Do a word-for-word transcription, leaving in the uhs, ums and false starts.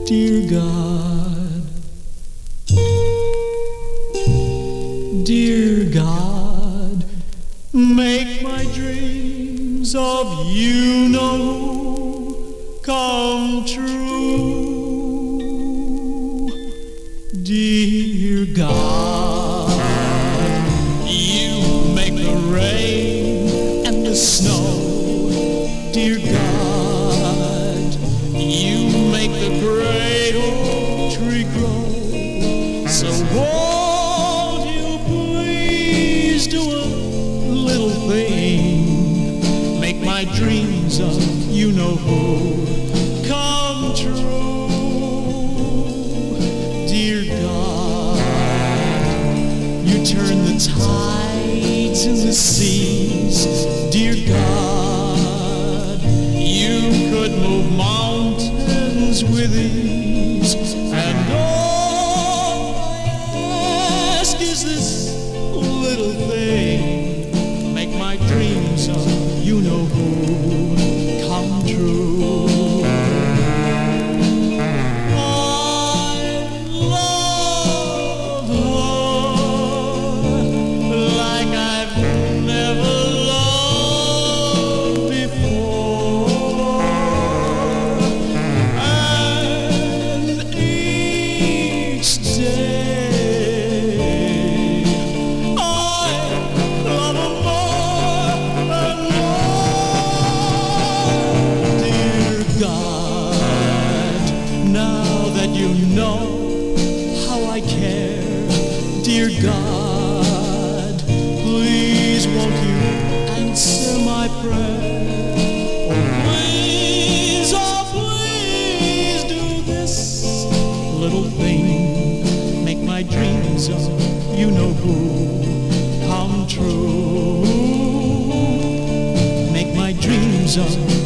Dear God, dear God, make my dreams of you know come true. Dear God, you make the rain and the snow. Dear God, you make the great oak tree grow. So won't you please do a little thing, make my dreams of you know who come true. Dear God, you turn the tides in the seas. Dear God, you could move mountains with ease, and all I ask is this little thing, make my dreams of you know who come true. I love her like I've never loved before, and each day I love her more and more. Dear God, now that you know how I care, dear God, please won't you answer my prayer? Oh please, oh please do this little thing, make my dreams of you know who come true. Make my dreams of